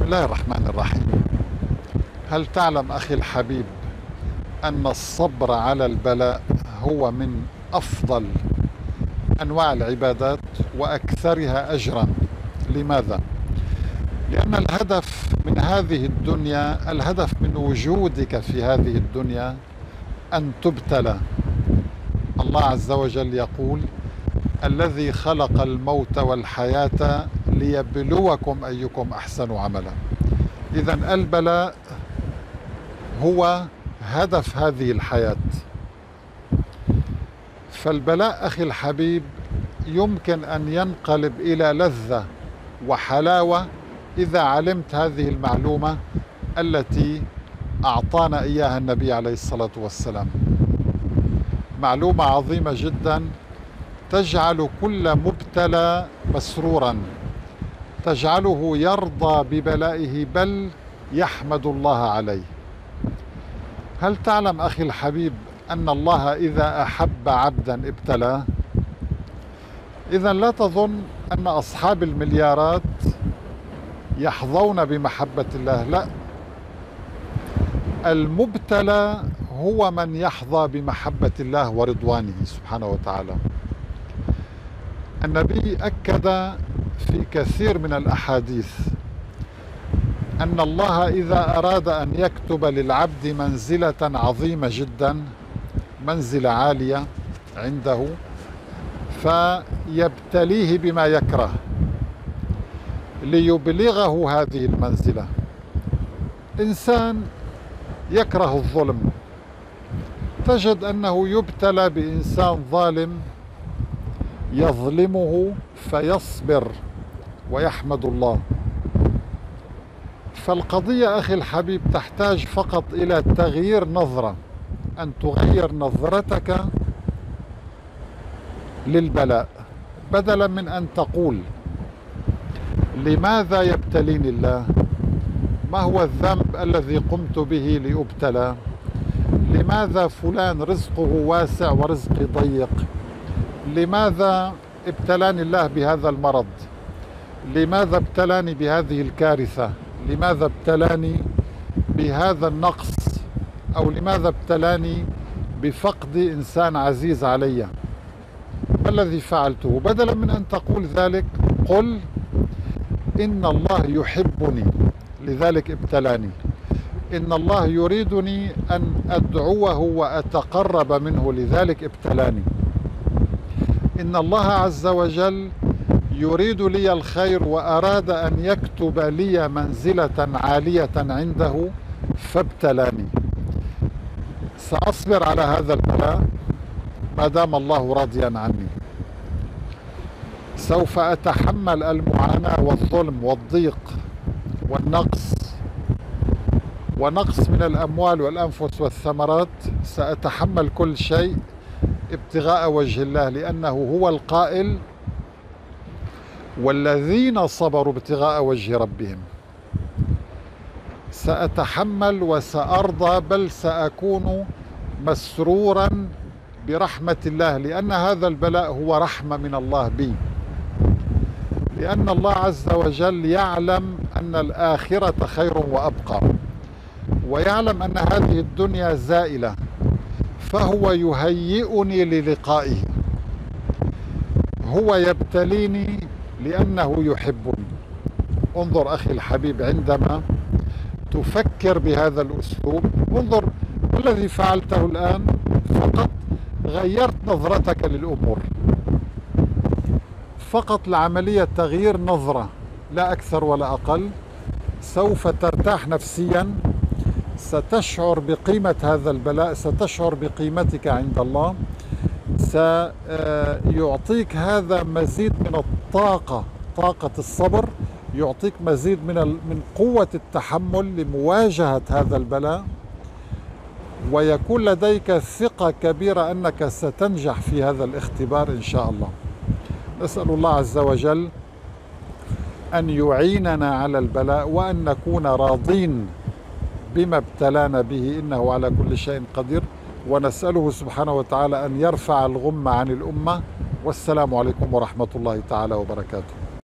الله الرحمن الرحيم. هل تعلم أخي الحبيب أن الصبر على البلاء هو من أفضل أنواع العبادات وأكثرها أجرا؟ لماذا؟ لأن الهدف من هذه الدنيا، الهدف من وجودك في هذه الدنيا أن تبتلى. الله عز وجل يقول: الذي خلق الموت والحياة ليبلوكم أيكم أحسن عملا. إذن البلاء هو هدف هذه الحياة. فالبلاء أخي الحبيب يمكن أن ينقلب إلى لذة وحلاوة إذا علمت هذه المعلومة التي أعطانا إياها النبي عليه الصلاة والسلام. معلومة عظيمة جدا تجعل كل مبتلى مسرورا، تجعله يرضى ببلائه بل يحمد الله عليه. هل تعلم أخي الحبيب أن الله إذا أحب عبدا ابتلاه؟ إذا لا تظن أن أصحاب المليارات يحظون بمحبة الله، لا، المبتلى هو من يحظى بمحبة الله ورضوانه سبحانه وتعالى. النبي أكد في كثير من الأحاديث أن الله إذا أراد أن يكتب للعبد منزلة عظيمة جدا، منزلة عالية عنده، فيبتليه بما يكره ليبلغه هذه المنزلة. إنسان يكره الظلم، تجد أنه يبتلى بإنسان ظالم يظلمه فيصبر ويحمد الله. فالقضية أخي الحبيب تحتاج فقط إلى تغيير نظرة، أن تغير نظرتك للبلاء، بدلا من أن تقول: لماذا يبتليني الله؟ ما هو الذنب الذي قمت به لأبتلى؟ لماذا فلان رزقه واسع ورزقي ضيق؟ لماذا ابتلاني الله بهذا المرض؟ لماذا ابتلاني بهذه الكارثة؟ لماذا ابتلاني بهذا النقص؟ أو لماذا ابتلاني بفقد إنسان عزيز علي؟ ما الذي فعلته؟ بدلا من أن تقول ذلك قل: إن الله يحبني لذلك ابتلاني، إن الله يريدني أن أدعوه وأتقرب منه لذلك ابتلاني، إن الله عز وجل يريد لي الخير وأراد أن يكتب لي منزلة عالية عنده فابتلاني. سأصبر على هذا البلاء ما دام الله راضيا عني، سوف أتحمل المعاناة والظلم والضيق والنقص ونقص من الأموال والأنفس والثمرات، سأتحمل كل شيء ابتغاء وجه الله، لأنه هو القائل: والذين صبروا ابتغاء وجه ربهم. سأتحمل وسأرضى، بل سأكون مسرورا برحمة الله، لأن هذا البلاء هو رحمة من الله بي، لأن الله عز وجل يعلم أن الآخرة خير وأبقى، ويعلم أن هذه الدنيا زائلة، فهو يهيئني للقائه. هو يبتليني لأنه يحبني. انظر أخي الحبيب، عندما تفكر بهذا الأسلوب، انظر ما الذي فعلته الآن، فقط غيرت نظرتك للأمور، فقط لعملية تغيير نظرة لا أكثر ولا أقل. سوف ترتاح نفسيا، ستشعر بقيمة هذا البلاء، ستشعر بقيمتك عند الله، سيعطيك هذا مزيد من الطاقة، طاقة الصبر، يعطيك مزيد من قوة التحمل لمواجهة هذا البلاء، ويكون لديك ثقة كبيرة أنك ستنجح في هذا الاختبار إن شاء الله. نسأل الله عز وجل أن يعيننا على البلاء، وأن نكون راضين بما ابتلانا به، إنه على كل شيء قدير. ونسأله سبحانه وتعالى أن يرفع الغم عن الأمة. والسلام عليكم ورحمة الله تعالى وبركاته.